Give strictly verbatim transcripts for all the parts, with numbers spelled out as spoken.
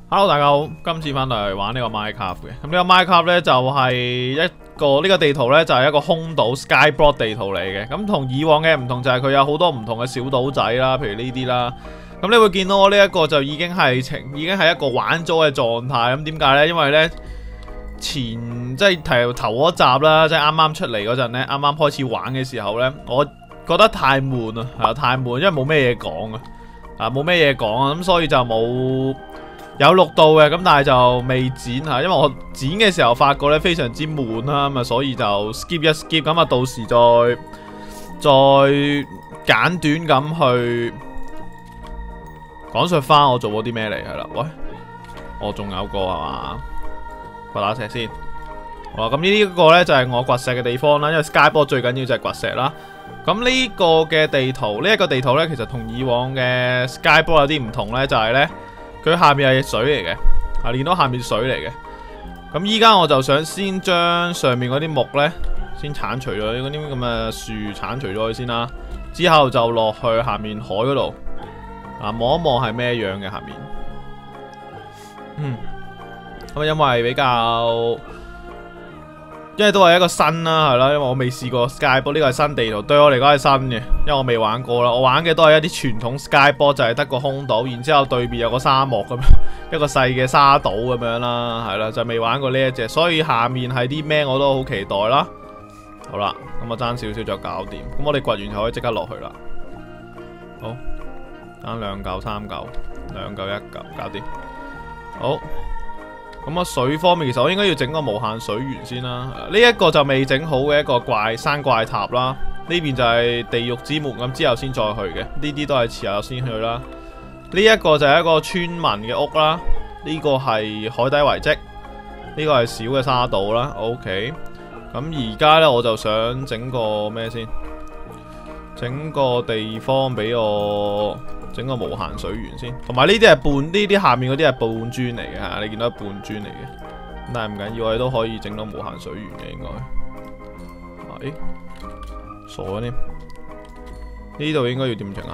Hello， 大家好，今次翻嚟玩呢個 Minecraft 嘅，咁呢個 Minecraft 咧就係一個呢個地圖咧就係一個空島 Skyblock 地圖嚟嘅，咁同以往嘅唔同就係佢有好多唔同嘅小島仔啦，譬如呢啲啦，咁你會見到我呢一個就已經係情，已經係一個玩咗嘅狀態，咁點解咧？因為咧前即係頭頭嗰集啦，即係啱啱出嚟嗰陣咧，啱啱開始玩嘅時候咧，我覺得太悶啊，係太悶，因為冇咩嘢講啊，啊冇咩嘢講啊，咁所以就冇。有錄到嘅，咁但係就未剪吓，因為我剪嘅時候發覺咧非常之悶啦，咁啊所以就 skip 一 skip， 咁啊到時再再簡短咁去講述翻我做咗啲咩嚟係啦。喂，我仲有個係嘛？掘打石先。好啦，咁呢一個咧就係我掘石嘅地方啦，因為 Skyblock 最緊要就係掘石啦。咁呢個嘅地圖，呢、這、一個地圖咧，其實同以往嘅 Skyblock 有啲唔同咧，就係、是、咧。佢下面係水嚟嘅，啊見到下面水嚟嘅。咁依家我就想先將上面嗰啲木咧，先剷除咗嗰啲咁嘅樹，剷除咗佢先啦。之後就落去下面海嗰度，啊望一望係咩樣嘅下面。嗯，咁因為比較，因為都係一個新啦，係啦，因為我未試過 Skyblock， 呢個係新地圖，對我嚟講係新嘅，因為我未玩過啦。我玩嘅都係一啲傳統 Skyblock， 就係得個空島，然之後對面有個沙漠咁樣，一個細嘅沙島咁樣啦，係啦，就未玩過呢一隻，所以下面係啲咩我都好期待啦。好啦，咁我爭少少就搞掂，咁我哋掘完就可以即刻落去啦。好，爭兩嚿三嚿，兩嚿一嚿，搞掂。好。咁啊，水方面其實我應該要整個無限水源先啦。呢、這、一個就未整好嘅一個怪山怪塔啦。呢邊就係地獄之門，咁之後先再去嘅。呢啲都係遲下先去啦。呢、這、一個就係一個村民嘅屋啦。呢、這個係海底遺跡。呢、這個係小嘅沙島啦。OK。咁而家呢，我就想整個咩先？整個地方俾我。整個無限水源先，同埋呢啲係半，呢啲下面嗰啲係半磚嚟嘅吓，你見到係半磚嚟嘅，但係唔緊要，我哋都可以整到無限水源嘅應該。係傻咗添，呢度應該要點整啊？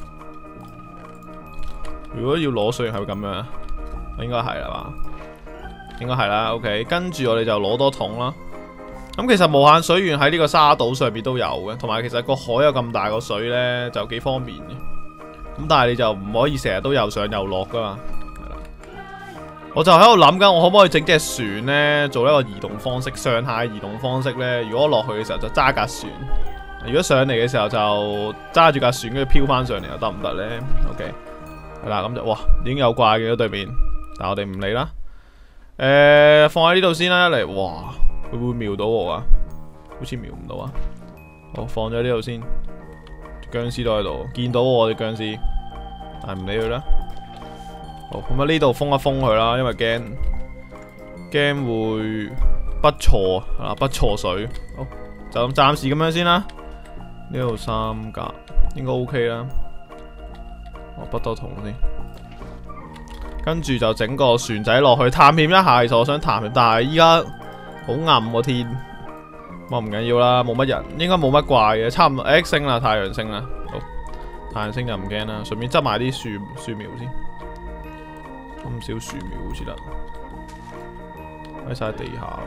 如果要攞水源係會咁樣，應該係啦嘛，應該係啦。OK， 跟住我哋就攞多桶啦。咁其實無限水源喺呢個沙島上邊都有嘅，同埋其實個海有咁大個水呢，就幾方便嘅。咁但係你就唔可以成日都又上又落噶嘛，係啦。我就喺度諗緊，我可唔可以整隻船呢？做一個移動方式，上下移動方式呢？如果我落去嘅時候就揸架船，如果上嚟嘅時候就揸住架船跟住飄翻上嚟又得唔得呢 ？OK， 係啦，咁就哇已經有怪嘅對面，但係我哋唔理啦。誒、呃，放喺呢度先啦，一嚟哇，會唔會瞄到我啊？好似瞄唔到啊。好，放咗呢度先。僵屍都喺度，見到我哋僵屍，但係唔理佢啦。好，咁啊呢度封一封佢啦，因為驚驚會不錯啊，不錯水。好，就咁暫時咁樣先啦。呢度三格應該 OK 啦。我不多桶先，跟住就整個船仔落去探險一下。其實我想探險，但係依家好暗個天。我唔緊要啦，冇乜人，應該冇乜怪嘅，差唔多 X 星啦，太陽星啦，好，太陽星就唔驚啦，順便執埋啲樹樹苗先，咁少樹苗好似得，喺晒地下，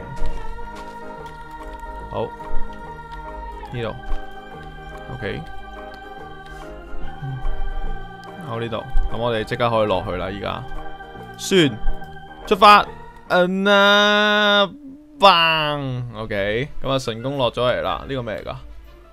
好，呢度 ，OK， 好呢度，咁我哋即刻可以落去啦，而家，船出發，嗯啊。OK， 咁啊成功落咗嚟啦！呢個咩嚟噶？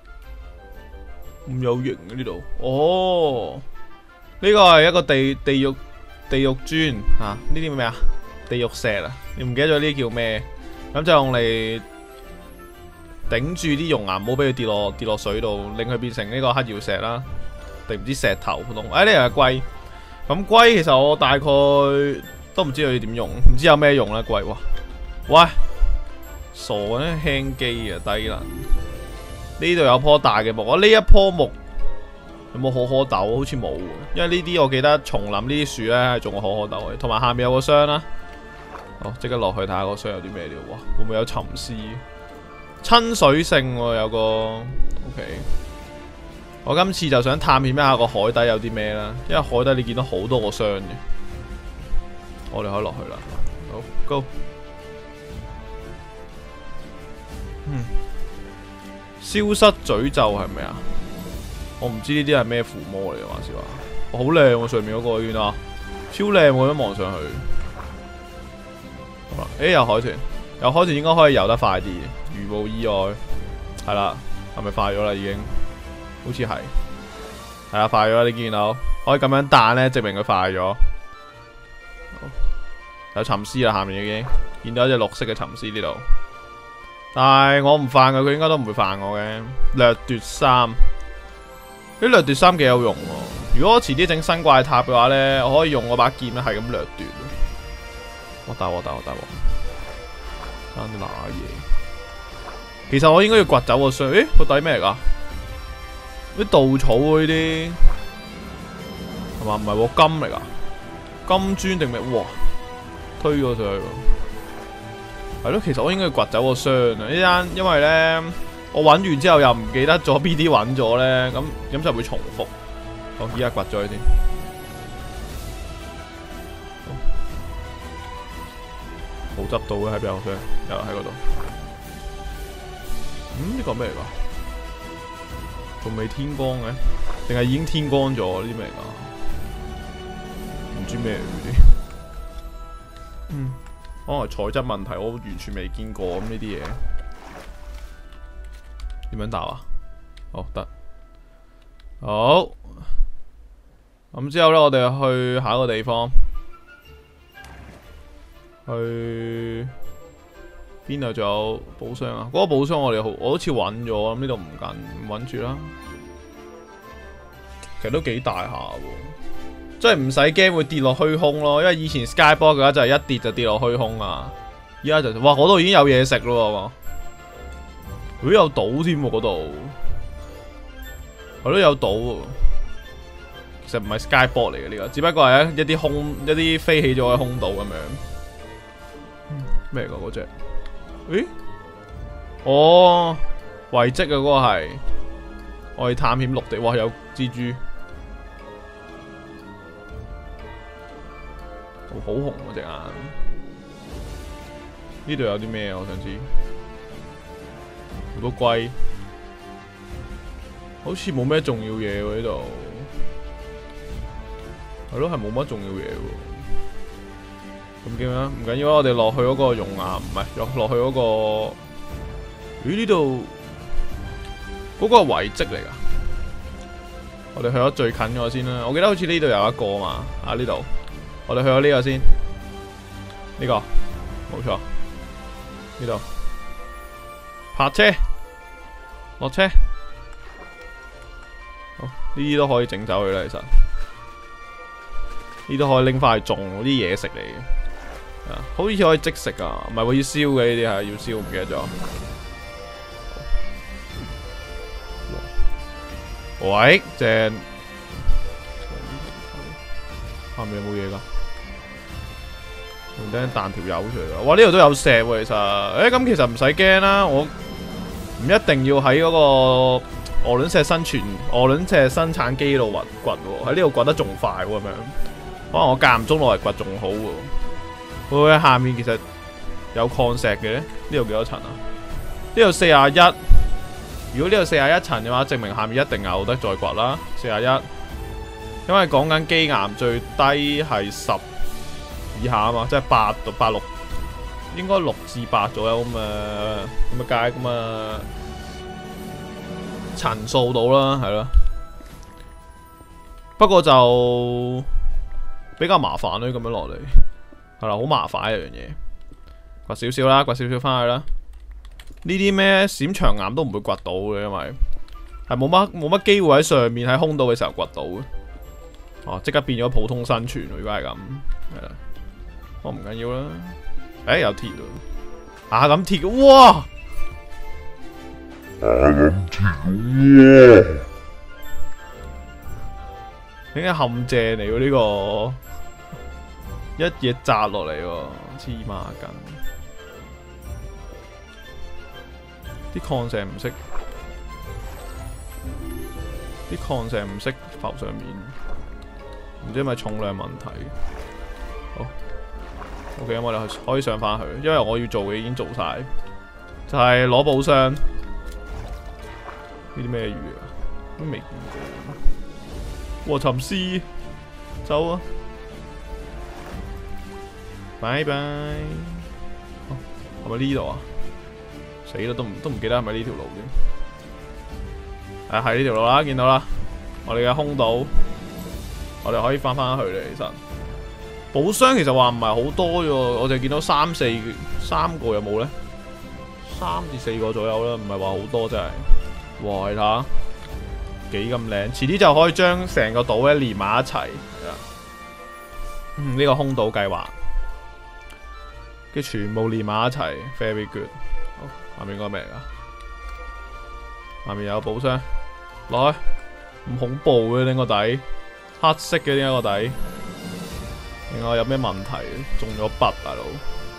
咁有型嘅呢度，哦，呢個係一個地地獄地獄磚啊！呢啲咩啊？地獄石啊！你唔記得咗呢啲叫咩？咁就用嚟頂住啲熔岩，唔好俾佢跌落跌落水度，令佢變成呢個黑曜石啦，定唔知石頭普通？哎，呢個係龜，咁龜其實我大概都唔知佢點用，唔知有咩用啦龜。哇，喂！傻嘅輕機啊，低能！呢度有棵大嘅木，我呢一棵木有冇可可豆？好似冇，因為呢啲我記得叢林呢啲樹咧係種過可可豆嘅，同埋下面有個箱啦。好，即刻落去睇下個箱有啲咩料。哇，會唔會有沉思？親水性喎、啊，有個 OK。我今次就想探險一下個海底有啲咩啦，因為海底你見到好多個箱嘅。 我哋可以落去啦。好 ，Go。嗯，消失詛咒係咪啊？我唔知呢啲係咩附魔嚟嘅，話時話。我好靚喎，上面嗰個圈啊，超靚喎，咁望上去。好啦，誒有海豚，有海豚應該可以游得快啲，如無意外。係啦，係咪快咗啦已經？好似係。係啊，快咗，你見到可以咁樣彈咧，證明佢快咗。有沉思啦，下面已經見到一隻綠色嘅沉思呢度。但係我唔犯佢，佢應該都唔會犯我嘅。掠奪三，啲掠奪三幾有用喎。如果我遲啲整新怪塔嘅話咧，我可以用我把劍咧係咁掠奪。我大鑊大鑊大鑊，爭啲拿嘢。其實我應該要掘走個箱。誒，個底咩嚟㗎？啲稻草喎呢啲，係嘛？唔係喎，金嚟㗎，金磚定咩？哇！推咗上去喎。係咯，其實我應該要掘走個箱啊！呢單因為咧，我揾完之後又唔記得咗 B D 揾咗咧，咁咁就會重複。我依家掘咗佢先。冇執到嘅喺邊個箱？又喺嗰度。嗯，呢個咩嚟㗎？仲未天光嘅，定係已經天光咗？呢啲咩嚟㗎？唔知咩嚟嗰啲。嗯。可能係材質問題，我完全未見過咁呢啲嘢。點樣答啊？哦，得。好。咁之後咧，我哋去下一個地方。去邊度仲有寶箱啊？嗰、那個寶箱我哋好，我好似揾咗，咁呢度唔緊，唔揾住啦。其實都幾大下喎。即係唔使驚會跌落虛空咯，因為以前 Skybox 嘅話就係一跌就跌落虛空啊。依家就哇嗰度已經有嘢食咯，佢有島添喎嗰度，佢都有島。其實唔係 Skybox 嚟嘅呢個，只不過係一啲空一啲飛起咗嘅空島咁樣。咩嚟㗎嗰隻？誒，哦，遺跡啊嗰個係，我哋探險陸地，哇有蜘蛛。好紅嗰隻眼，呢度有啲咩啊？我想知，好多龜，好似冇咩重要嘢喎呢度，係咯，係冇乜重要嘢喎。咁點啊？唔緊要啦，我哋落去嗰個熔岩，唔係落落去嗰個，咦呢度嗰個係遺跡嚟㗎？我哋去咗最近嗰個先啦。我記得好似呢度有一個嘛，啊呢度。我哋去咗呢個先，呢、這個冇錯，呢度泊車落車，好呢啲都可以整走佢啦。其實呢啲都可以拎翻去種嗰啲嘢食嚟嘅，啊，好似可以即食啊，唔係會要燒嘅呢啲係要燒，唔記得咗。喂，正，下面有冇嘢噶？等彈條油出嚟啊！哇，呢度都有石喎，其實，誒，咁其實唔使驚啦，我唔一定要喺嗰個鵝卵石生存、鵝卵石生產機度掘掘喎，喺呢度掘得仲快喎，咁樣，可能我間唔中落嚟掘仲好喎。會唔會喺下面其實有礦石嘅咧？呢度幾多層啊？呢度四廿一，如果呢度四廿一層嘅話，證明下面一定有得再掘啦。四廿一，因為講緊基岩最低係十以下啊嘛，即係八到八六，應該六至八左右咁啊，咁啊界咁啊層數到啦，係咯。不過就比較麻煩咯，咁樣落嚟係啦，好麻煩一樣嘢。掘少少啦，掘少少翻去啦。呢啲咩閃長岩都唔會掘到嘅，因為係冇乜冇乜機會喺上面喺空島嘅時候掘到嘅。哦，即刻變咗普通生存，如果係咁，係啦。我唔緊要啦。誒、欸，有鐵喎，啊咁鐵嘅，哇！啊咁鐵，哇！點解陷阱嚟喎呢個？一嘢砸落嚟喎，黐孖筋。啲礦石唔識，啲礦石唔識浮上面，唔知係咪重量問題。好， OK， 咁我哋可以上翻去，因為我要做嘅已經做晒，就係攞寶箱。呢啲咩魚啊？都未見過。和沉思，走啊！拜拜。哦，係咪呢度啊？死啦，都唔都唔記得係咪呢條路添。誒，係呢條路啦，見到啦。我哋嘅空島，我哋可以翻翻去咧。其實寶箱其實話唔係好多啫，我就見到三四三個有冇咧？三至四個左右啦，唔係話好多真係。哇，你睇下幾咁靚，遲啲就可以將成個島咧連埋一齊。嗯，呢、這個空島計劃，跟住全部連埋一齊 ，very good。好，下面嗰個咩嚟噶？下面有寶箱，落去。咁恐怖嘅呢個底，黑色嘅呢個底，另外有咩問題？中咗筆大佬，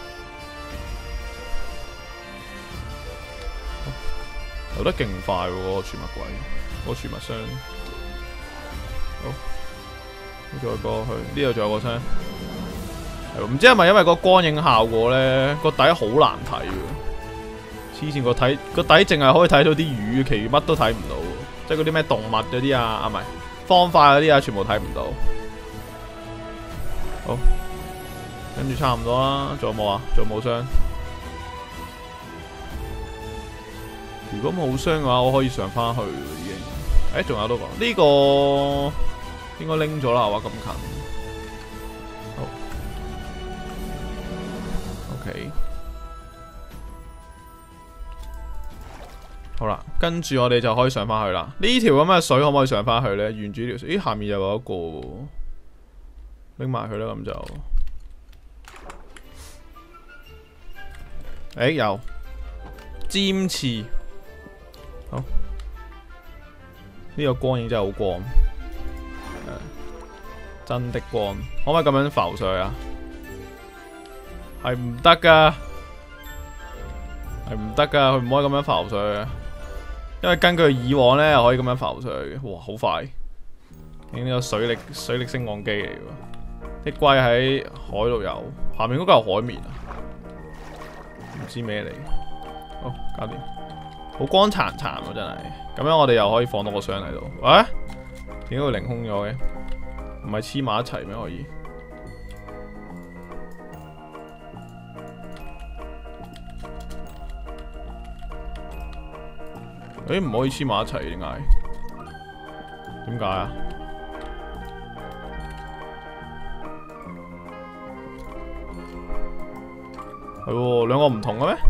游得勁快喎！嗰個儲物櫃，嗰個儲物箱，好，再過去呢度仲有個箱，唔知係咪因為個光影效果咧，個底好難睇嘅，黐線個睇個底淨係可以睇到啲魚，其餘乜都睇唔到。即係嗰啲咩動物嗰啲啊，啊唔係方塊嗰啲啊，全部睇唔到。好，跟住差唔多啦，仲有冇啊？仲有冇箱？如果冇箱嘅話，我可以上翻去已經。誒，仲有多個？呢個應該拎咗啦，係嘛？咁近。好 ，OK。好啦，跟住我哋就可以上翻去啦。呢條咁嘅水可唔可以上翻去咧？沿住條水，咦，下面又有一個，拎埋佢啦，咁就，誒、欸、有尖刺，好，呢、這個光影真係好光，真的光，可唔可以咁樣浮上去啊？係唔得噶，係唔得噶，佢唔可以咁樣浮上去啊！因為根據以往咧，可以咁樣浮上去嘅，哇，好快！影呢個水力水力升降機嚟喎，啲龜喺海度游，下面嗰個係海綿啊，唔知咩嚟。好，搞掂，好光殘殘喎，真係。咁樣我哋又可以放到個箱喺度。喂，點解會凌空咗嘅？唔係黐埋一齊咩？可以？誒，唔可以黐埋一齊，點解？點解啊？係喎，兩個唔同嘅咩？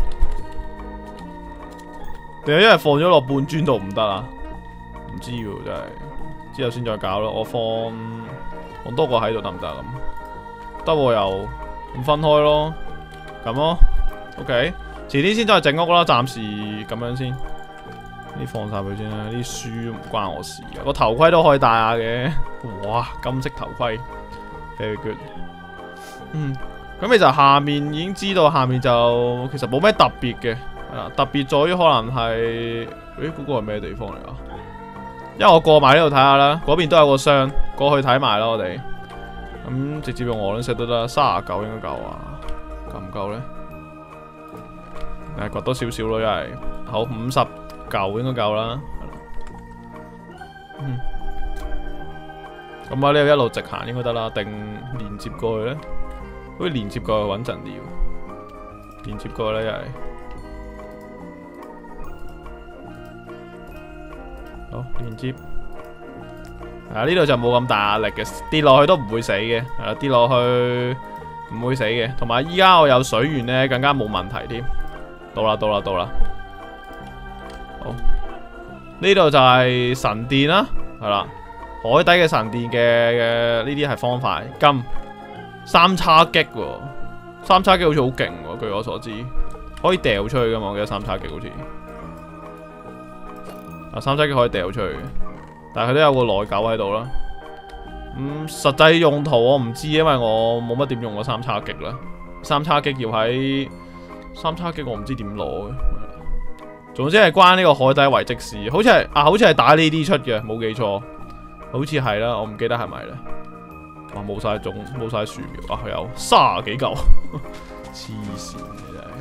定係因為放咗落半磚度唔得啊？唔知喎，真係之後先再搞咯。我放放多個喺度得唔得咁？得喎，又咁分開咯，咁咯。OK， 遲啲先再整屋啦，暫時咁樣先。呢放晒佢先啦，啲書唔關我事嘅，個頭盔都可以戴下嘅。哇，金色頭盔 ，very good。嗯，咁其實下面已經知道，下面就其實冇咩特別嘅，係啦，特別在於可能係，誒，嗰個係咩地方嚟啊？因為我過埋呢度睇下啦，嗰邊都有個箱，過去睇埋啦，我哋。咁直接用鵝卵石都得，三十九應該夠啊，夠唔夠咧？誒，掘多少少咯，因為好五十。夠應該夠啦，嗯，咁啊呢度一路直行應該得啦，定連接過去咧？好似連接過去穩陣啲喎，連接過去咧又係，好連接，啊呢度就冇咁大壓力嘅，跌落去都唔會死嘅，係啦，跌落去唔會死嘅，同埋依家我有水源咧，更加冇問題添，到啦到啦到啦。好，呢度就係神殿啦，係啦，海底嘅神殿嘅嘅呢啲係方塊金三叉戟喎，三叉戟好似好勁喎，據我所知可以掉出去噶嘛，我記得三叉戟好似，啊三叉戟可以掉出去嘅，但係佢都有個內疚喺度啦。咁、嗯、實際用途我唔知，因為我冇乜點用過三叉戟啦。三叉戟要喺三叉戟我唔知點攞嘅。總之係關呢個海底遺跡事，好似係啊，好似係打呢啲出嘅，冇記錯，好似係啦，我唔記得係咪咧。 哇，冇晒種，冇晒樹苗啊！佢有三十幾嚿，黐線嘅真係。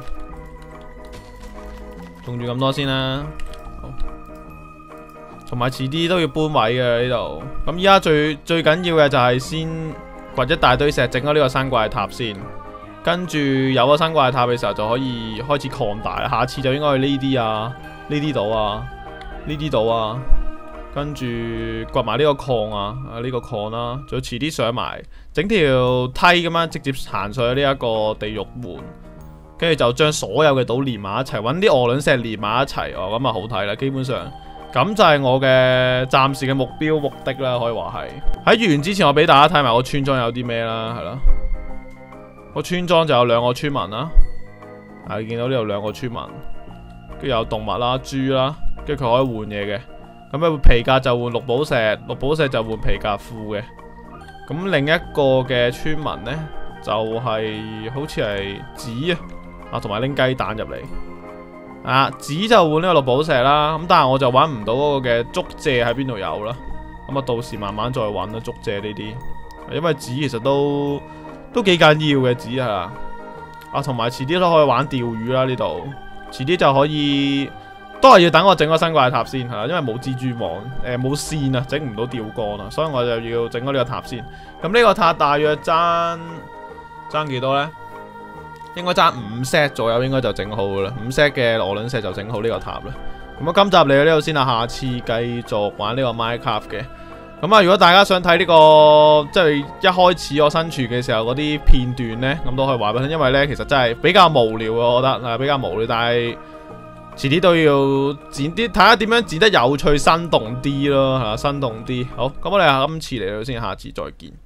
種住咁多先啦。好，同埋遲啲都要搬位嘅呢度。咁依家最最緊要嘅就係先掘一大堆石，整咗呢個山怪塔先。跟住有咗山怪塔嘅時候，就可以開始擴大啦。下次就應該去呢啲啊，呢啲島啊，呢啲島啊。跟住掘埋呢個礦啊，啊呢、這個礦啦、啊，再遲啲上埋，整條梯咁樣直接行上去呢一個地獄門，跟住就將所有嘅島連埋一齊，揾啲鵝卵石連埋一齊，哦咁啊好睇啦。基本上咁就係我嘅暫時嘅目標目的啦，可以話係。喺完之前，我俾大家睇埋個村莊有啲咩啦，係啦。個村莊就有兩個村民啦，啊你見到呢度兩個村民，跟住有動物啦、豬啦，跟住佢可以換嘢嘅。咁咧皮革就換綠寶石，綠寶石就換皮革褲嘅。咁另一個嘅村民呢，就係、是、好似係紙啊，啊同埋拎雞蛋入嚟。啊紙就換呢個綠寶石啦，咁但係我就揾唔到嗰個嘅竹蔗喺邊度有啦。咁啊到時慢慢再揾啦，竹蔗呢啲，因為紙其實都都幾緊要嘅紙啊。啊同埋遲啲都可以玩釣魚啦呢度，遲啲就可以。都係要等我整個新怪塔先係啦，因為冇蜘蛛網，誒冇線啊，整唔到釣竿啊，所以我就要整咗呢個塔先。咁呢個塔大約爭爭幾多呢？應該爭五 set 左右，應該就整好噶啦。五 set 嘅鵝卵石就整好呢個塔啦。咁啊，今集嚟到呢度先啦，下次繼續玩呢個 Minecraft 嘅。咁啊，如果大家想睇呢、這個即係一開始我生存嘅時候嗰啲片段呢，咁都可以話俾你聽，因為呢其實真係比較無聊啊，我覺得係比較無聊，但係。遲啲都要剪啲，睇下點樣剪得有趣、生動啲咯，係嘛？生動啲。好，咁我哋今次嚟到先，下次再見。